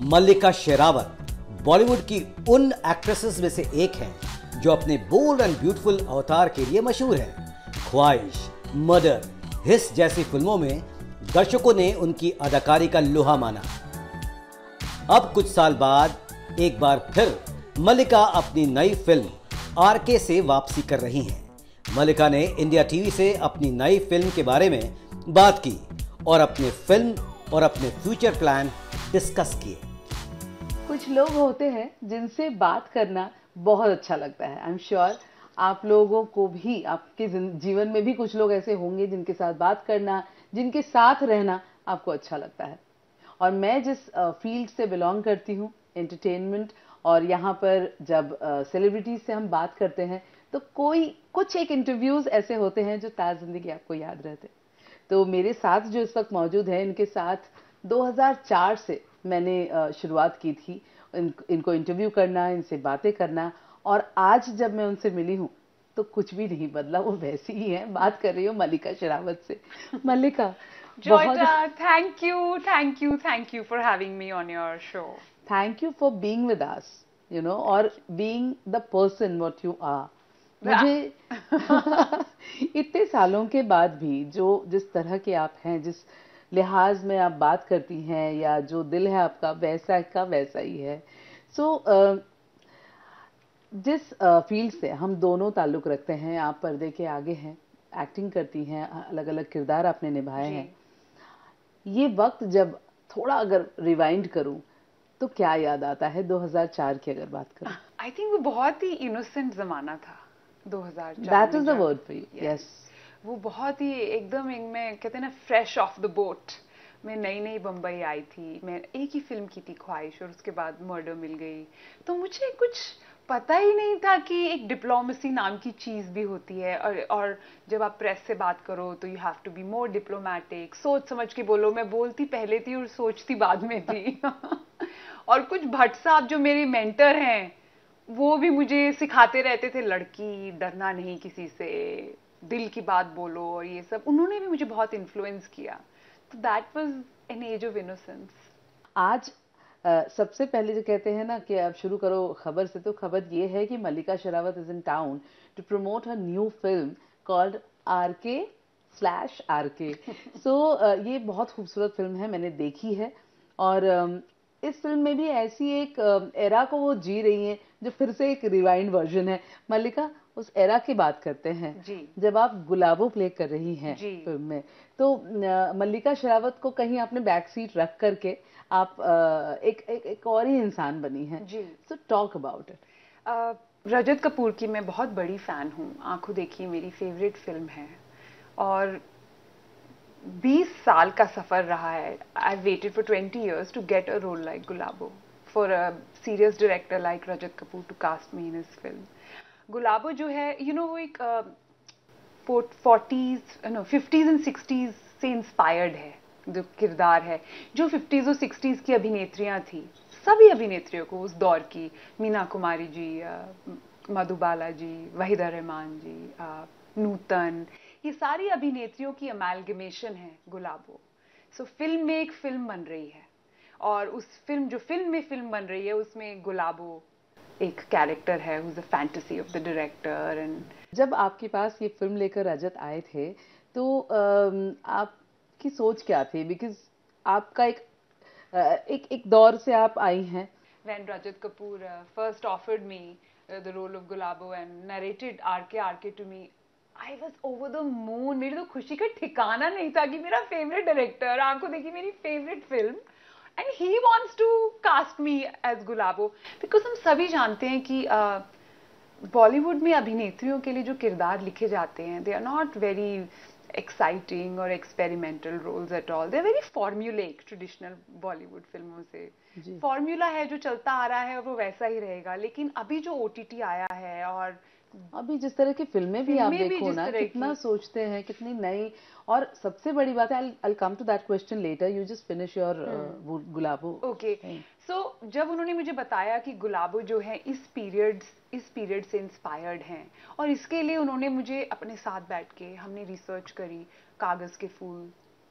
मल्लिका शेरावत बॉलीवुड की उन एक्ट्रेसेस में से एक हैं जो अपने बोल्ड एंड ब्यूटीफुल अवतार के लिए मशहूर हैं। ख्वाहिश, मर्डर, हिस जैसी फिल्मों में दर्शकों ने उनकी अदाकारी का लोहा माना। अब कुछ साल बाद एक बार फिर मल्लिका अपनी नई फिल्म आरके से वापसी कर रही हैं। मल्लिका ने इंडिया टीवी से अपनी नई फिल्म के बारे में बात की और अपने फिल्म और अपने फ्यूचर प्लान डिस्कस किए। कुछ लोग होते हैं जिनसे बात करना बहुत अच्छा लगता है। आई एम श्योर आप लोगों को भी, आपके जीवन में भी कुछ लोग ऐसे होंगे जिनके साथ बात करना, जिनके साथ रहना आपको अच्छा लगता है। और मैं जिस फील्ड से बिलोंग करती हूँ, एंटरटेनमेंट, और यहाँ पर जब सेलिब्रिटीज से हम बात करते हैं तो कुछ एक इंटरव्यूज ऐसे होते हैं जो ताज़ जिंदगी आपको याद रहते। तो मेरे साथ जो इस वक्त मौजूद है, इनके साथ 2004 से मैंने शुरुआत की थी इनको इंटरव्यू करना, इनसे बातें करना, और आज जब मैं उनसे मिली हूँ तो कुछ भी नहीं बदला, वो वैसी ही है। बात कर रही हूँ मल्लिका शेरावत से। मल्लिका, Joyta, thank you for having me on your show. Thank you for being with us, और being the person what you are. मुझे इतने सालों के बाद भी जिस तरह के आप हैं, जिस लिहाज में आप बात करती हैं, या जो दिल है आपका वैसा का वैसा ही है। जिस फील्ड से हम दोनों ताल्लुक रखते हैं, आप पर्दे के आगे हैं, एक्टिंग करती हैं, अलग अलग किरदार आपने निभाए हैं। ये वक्त जब थोड़ा अगर रिवाइंड करूं तो क्या याद आता है 2004 की अगर बात करूं? आई थिंक वो बहुत ही इनोसेंट जमाना था 2004। That is the word for you. Yes, वो बहुत ही एकदम मैं कहते हैं ना, फ्रेश ऑफ द बोट। मैं नई बम्बई आई थी, मैं एक ही फिल्म की थी ख्वाहिश, और उसके बाद मर्डर मिल गई। तो मुझे कुछ पता ही नहीं था कि एक डिप्लोमेसी नाम की चीज भी होती है, और जब आप प्रेस से बात करो तो you have to be more diplomatic, सोच समझ के बोलो। मैं बोलती पहले थी और सोचती बाद में थी। और कुछ भट्ट साहब जो मेरे मेंटर हैं, वो भी मुझे सिखाते रहते थे, लड़की डरना नहीं किसी से, दिल की बात बोलो, और ये सब उन्होंने भी मुझे बहुत इन्फ्लुएंस किया। तो that was an age of innocence. आज सबसे पहले जो कहते हैं ना कि अब शुरू करो खबर से, तो खबर ये है कि Mallika Sherawat is in town to promote her new film called RK/RK। ये बहुत खूबसूरत फिल्म है, मैंने देखी है। और इस फिल्म में भी ऐसी एक एरा को वो जी रही हैं जो फिर से एक रिवाइंड वर्जन है। मल्लिका, उस एरा की बात करते हैं जब आप गुलाबो प्ले कर रही हैं फिल्म में, तो मल्लिका शेरावत को कहीं आपने बैक सीट रख करके आप एक और ही इंसान बनी हैं। So talk about it. Rajat Kapoor की मैं बहुत बड़ी फैन हूँ। आंखों देखी मेरी फेवरेट फिल्म है, और 20 साल का सफर रहा है। I waited for 20 years to get a role like Gulabo, for a serious director like Rajat Kapoor to cast me in his film. Gulabo जो है, वो एक 50s एंड 60s से इंस्पायर्ड है। जो किरदार है, जो 50s और 60s की अभिनेत्रियां थी, सभी अभिनेत्रियों को उस दौर की, मीना कुमारी जी, मधुबाला जी, वहीदा रहमान जी, नूतन, ये सारी अभिनेत्रियों की अमेलगमेशन है गुलाबो। फिल्म में एक फिल्म बन रही है, और उस फिल्म में फिल्म बन रही है, उसमें गुलाबो एक कैरेक्टर है, who's a fantasy of the director। And जब आपके पास ये फिल्म लेकर रजत आए थे तो आपकी सोच क्या थी? बिकॉज आपका एक दौर से आप आई हैं। When Rajat Kapoor first offered me the role of Gulabo and narrated RK to me, I was over the moon। मेरी तो खुशी का ठिकाना नहीं था कि मेरा फेवरेट डायरेक्टर, आंखों देखी मेरी favourite film, and he wants to cast me as Gulabo। because हम सभी जानते हैं कि बॉलीवुड में अभिनेत्रियों के लिए जो किरदार लिखे जाते हैं, they are not very exciting और experimental roles at all। they are very formulaic। Traditional Bollywood फिल्मों से फॉर्मूला है जो चलता आ रहा है, और वो वैसा ही रहेगा। लेकिन अभी जो OTT आया है, और अभी जिस तरह की फिल्में भी आप देखो ना, कितना सोचते हैं, कितनी नई। और सबसे बड़ी बात है, I'll come to that question later, you just finish your Gulabo. Okay. जब उन्होंने मुझे बताया कि गुलाबो जो है इस पीरियड से इंस्पायर्ड हैं, और इसके लिए उन्होंने मुझे अपने साथ बैठ के, हमने रिसर्च करी, कागज के फूल,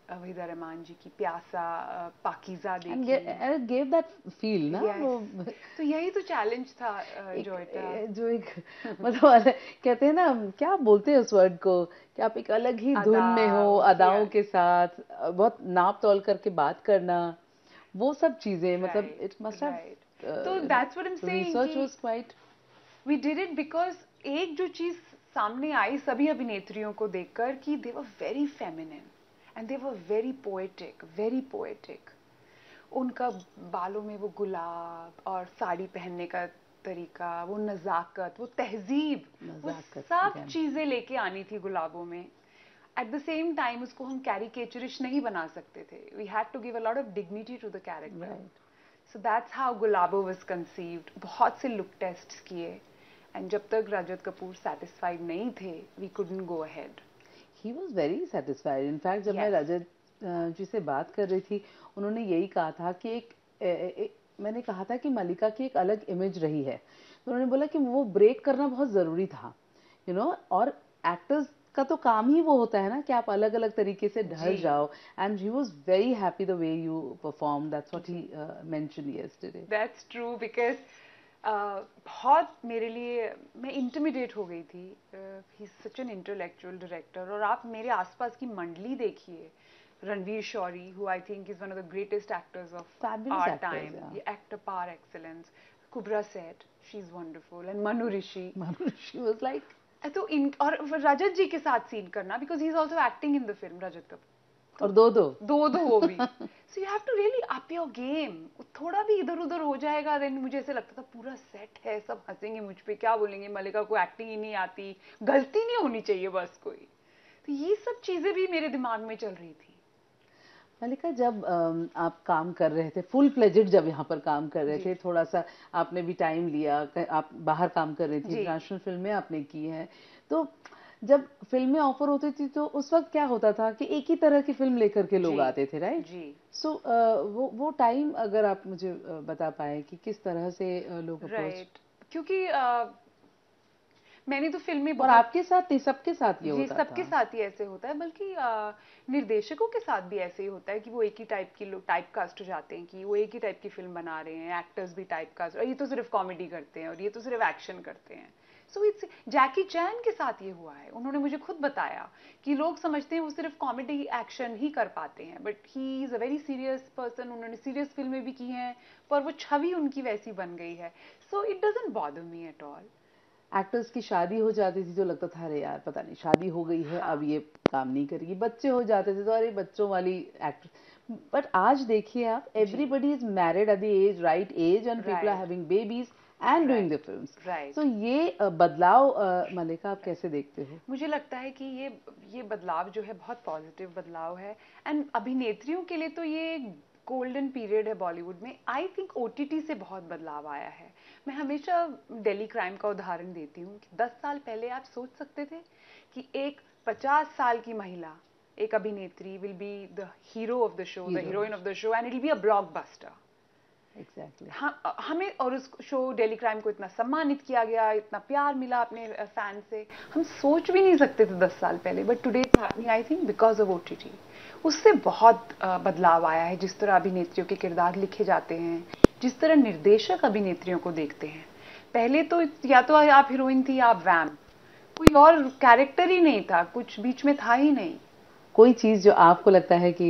वहीदा रहमान जी की प्यासा, पाकीज़ा and देखी। it gave that feel ना Yes. वो तो यही तो चैलेंज था जोयटा। जो एक मतलब कहते हैं ना, क्या बोलते हैं उस वर्ड को, कि आप एक अलग ही धुन में हो, अदा, अदाओं yes. के साथ बहुत नाप तोल करके बात करना, वो सब चीजें मतलब Right, it must have, right. तो that's what I'm saying research कि was quite, we did it because एक जो चीज सामने आई सभी अभिनेत्रियों को देखकर कि they were very feminine and they were very poetic. उनका बालों में वो गुलाब और साड़ी पहनने का तरीका, वो नजाकत, वो तहजीब, वो नजाकत, सब again. चीजें लेके आनी थी गुलाबों में। एट द सेम टाइम उसको हम कैरिकेचरिश नहीं बना सकते थे। We had to give a lot of dignity to the character. Right. So that's how Gulabo was conceived. बहुत से लुक टेस्ट्स किए एंड जब तक रजत कपूर सेटिस्फाइड नहीं थे we couldn't go ahead. He was very satisfied. In fact जब मैं Yes. रजत जी से बात कर रही थी, उन्होंने यही कहा था कि मैंने कहा था कि मलिका की एक अलग इमेज रही है, तो उन्होंने बोला कि वो ब्रेक करना बहुत जरूरी था, यू नो, और एक्टर्स का तो काम ही वो होता है ना कि आप अलग अलग तरीके से ढल जी। जाओ, and he was very happy the way you perform, that's what he mentioned yesterday. That's true because बहुत मेरे लिए मैं इंटिमिडेट हो गई थी। He is such an intellectual director. और आप मेरे आसपास की मंडली देखिए, Ranvir Shorey, who I think is one of the greatest actors of Fabulous our actors, time, yeah. ये actor par excellence, Kubbra Sait, she is wonderful, and Manu Rishi. She was like, तो इन और रजत जी के साथ सीन करना, because he is also acting in the film, Rajat Kapoor. और दो दो वो भी। So you have to really up your game. थोड़ा भी इधर उधर हो जाएगा, देन मुझे ऐसे लगता था पूरा सेट है, सब हंसेंगे मुझ पे, क्या बोलेंगे, मलिका को एक्टिंग ही नहीं आती, गलती नहीं होनी चाहिए बस कोई। तो ये सब चीजें भी मेरे दिमाग में चल रही थी। मलिका जब आप काम कर रहे थे फुल फ्लेजेड, जब यहाँ पर काम कर रहे जी। थे, थोड़ा सा आपने भी टाइम लिया, आप बाहर काम कर रही थी, जी। इंटरनेशनल फिल्में आपने की हैं, तो जब फिल्में ऑफर होती थी तो उस वक्त क्या होता था कि एक ही तरह की फिल्म लेकर के लोग जी। आते थे, राइट? जी। सो वो टाइम अगर आप मुझे बता पाए कि किस तरह से लोग अप्रोच, राइट। क्योंकि मैंने तो फिल्में और बहुत, आपके साथ नहीं, सबके साथ ये जी होता सबके था। साथ ही ऐसे होता है, बल्कि निर्देशकों के साथ भी ऐसे ही होता है कि वो एक ही टाइप की लोग टाइप कास्ट हो जाते हैं, कि वो एक ही टाइप की फिल्म बना रहे हैं, एक्टर्स भी टाइप कास्ट, और ये तो सिर्फ कॉमेडी करते हैं और ये तो सिर्फ एक्शन करते हैं। सो इट्स, जैकी चैन के साथ ये हुआ है। उन्होंने मुझे खुद बताया कि लोग समझते हैं वो सिर्फ कॉमेडी एक्शन ही कर पाते हैं, but he is a very serious person. उन्होंने सीरियस फिल्में भी की हैं, पर वो छवि उनकी वैसी बन गई है। So it doesn't bother me at all. Actors की शादी हो जाती थी तो लगता था अरे यार पता नहीं शादी हो गई है, हाँ। अब ये काम नहीं करेगी, बच्चे हो जाते थे तो अरे बच्चों वाली एक्टर, बट आज देखिए आप, everybody is married at the age, right age, and people are Right. Having babies and doing the films. Right. तो ये बदलाव मलिका आप कैसे देखते हो? मुझे लगता है कि ये बदलाव जो है बहुत पॉजिटिव बदलाव है, एंड अभिनेत्रियों के लिए तो ये गोल्डन पीरियड है बॉलीवुड में। आई थिंक ओटीटी से बहुत बदलाव आया है। मैं हमेशा दिल्ली क्राइम का उदाहरण देती हूँ कि 10 साल पहले आप सोच सकते थे कि एक 50 साल की महिला, एक अभिनेत्री will be the hero of the show, the heroine of the show, and it will be a blockbuster. Exactly. हमें और उस शो डेली क्राइम को इतना सम्मानित किया गया, इतना प्यार मिला अपने फैन से, हम सोच भी नहीं सकते थे 10 साल पहले। But today it's happening, I think because of OTT. उससे बहुत बदलाव आया है, जिस तरह अभिनेत्रियों के किरदार लिखे जाते हैं, जिस तरह निर्देशक अभिनेत्रियों को देखते हैं। पहले तो या तो आप हीरोइन थी या आप वैम, कोई और कैरेक्टर ही नहीं था, कुछ बीच में था ही नहीं। कोई चीज जो आपको लगता है कि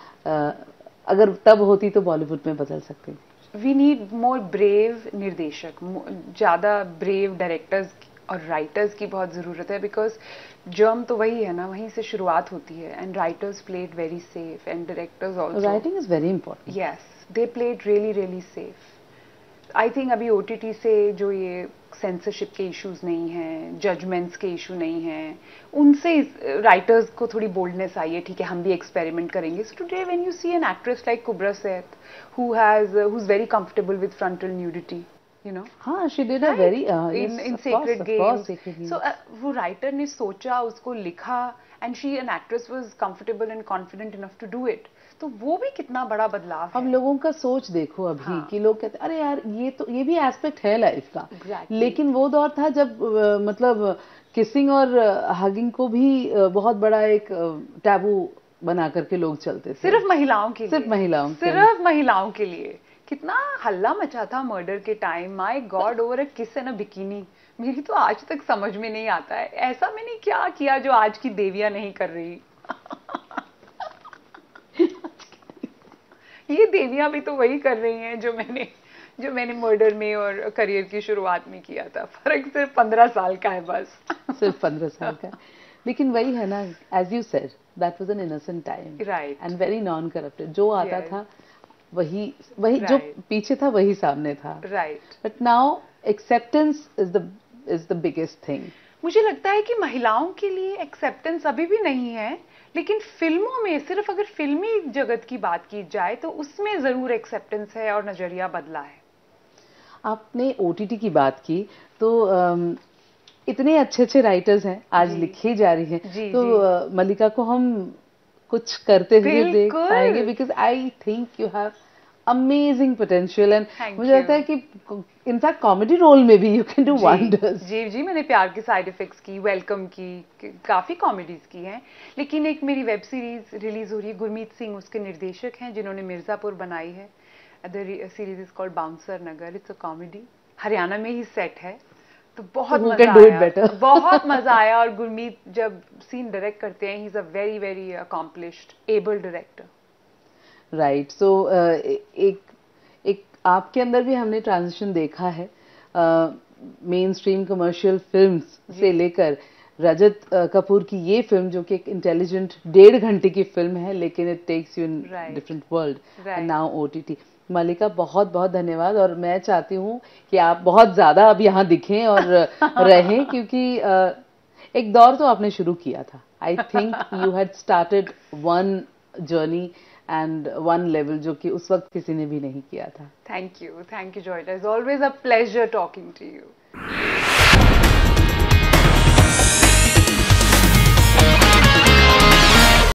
अगर तब होती तो बॉलीवुड में बदल सकती? वी नीड मोर ब्रेव निर्देशक, ज्यादा ब्रेव डायरेक्टर्स और राइटर्स की बहुत जरूरत है, बिकॉज जर्म तो वही है ना, वहीं से शुरुआत होती है, and writers played very safe and directors also. Writing is very important. Yes, they played really really safe. I think अभी ओटीटी से जो ये सेंसरशिप के इश्यूज नहीं हैं, जजमेंट्स के इशू नहीं हैं, उनसे राइटर्स को थोड़ी बोल्डनेस आई है, ठीक है हम भी एक्सपेरिमेंट करेंगे। So today when you see an actress like Kubbra Sait who is very comfortable with frontal nudity, you know, हाँ, she did a very in Sacred Games. So वो राइटर ने सोचा, उसको लिखा, and she an actress was comfortable and confident enough to do it. तो वो भी कितना बड़ा बदलाव है। अब लोगों का सोच देखो अभी, हाँ। कि लोग कहते हैं अरे यार ये भी एस्पेक्ट है लाइफ का। Exactly. लेकिन वो दौर था जब मतलब किसिंग और हगिंग को भी बहुत बड़ा एक टैबू बना करके लोग चलते थे, सिर्फ महिलाओं के लिए, सिर्फ महिलाओं के लिए। सिर्फ महिलाओं के लिए। कितना हल्ला मचा था मर्डर के time, my God, over a kiss and a bikini. मेरी तो आज तक समझ में नहीं आता है, ऐसा मैंने क्या किया जो आज की देवियां नहीं कर रही। ये देवियां भी तो वही कर रही हैं जो मैंने मर्डर में और करियर की शुरुआत में किया था। फर्क सिर्फ 15 साल का है बस। सिर्फ 15 साल का। लेकिन वही है ना, as you said, that was an innocent time, right, and very non corrupted. जो आता Yes. था वही जो Right. पीछे था वही सामने था। Right. But now acceptance is the biggest thing. मुझे लगता है कि महिलाओं के लिए एक्सेप्टेंस अभी भी नहीं है, लेकिन फिल्मों में, सिर्फ अगर फिल्मी जगत की बात की जाए तो उसमें जरूर एक्सेप्टेंस है और नजरिया बदला है। आपने ओटीटी की बात की, तो इतने अच्छे अच्छे राइटर्स हैं, आज जी। लिखी जा रही हैं, जी, तो जी। मल्लिका को हम कुछ करते हुए देख बिल्कुल। पाएंगे, because I think you have amazing potential, and Thank मुझे you. लगता है कि इनफैक्ट कॉमेडी रोल में भी यू कैन डू वंडर्स। जी जी, मैंने प्यार के साइड इफेक्ट्स की, वेलकम की, काफी कॉमेडीज की हैं, लेकिन एक मेरी वेब सीरीज रिलीज हो रही है, गुरमीत सिंह उसके निर्देशक हैं, जिन्होंने मिर्जापुर बनाई है। The series is called Bouncer Nagar. It's a comedy, Haryana में ही सेट है, तो बहुत Who मजा can do it आया। better? बहुत मजा आया। और गुरमीत जब सीन डायरेक्ट करते हैं, he is a very very accomplished able director. Right, so एक आपके अंदर भी हमने ट्रांजिशन देखा है, मेन स्ट्रीम कमर्शियल फिल्म्स से लेकर रजत कपूर की ये फिल्म, जो कि एक इंटेलिजेंट 1.5 घंटे की फिल्म है, लेकिन it takes you in different world, and now OTT. Mallika, बहुत बहुत धन्यवाद, और मैं चाहती हूँ कि आप बहुत ज्यादा अब यहाँ दिखें और रहें, क्योंकि एक दौर तो आपने शुरू किया था। I think you had started one journey and one level, जो कि उस वक्त किसी ने भी नहीं किया था। Thank you Joyeeta, is always a pleasure talking to you.